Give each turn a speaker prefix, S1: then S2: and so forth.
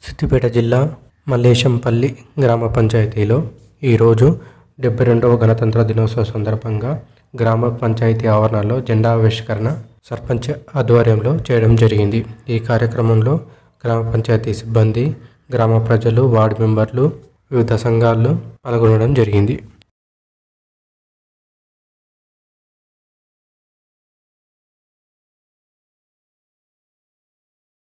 S1: సిద్దిపేట జిల్లా మల్లేశంపల్లి గ్రామ పంచాయతీలో ఈరోజు 72వ గణతంత్ర దినోత్సవ సందర్భంగా గ్రామ పంచాయతీ ఆవరణలో జెండా ఆవిష్కరణ సర్పంచ్ ఆధ్వర్యంలో చేయడం జరిగింది. ఈ కార్యక్రమంలో గ్రామ పంచాయతీ సిబ్బంది, గ్రామ ప్రజలు, వార్డు మెంబర్లు, వివిధ సంఘాలు పాల్గొనడం జరిగింది.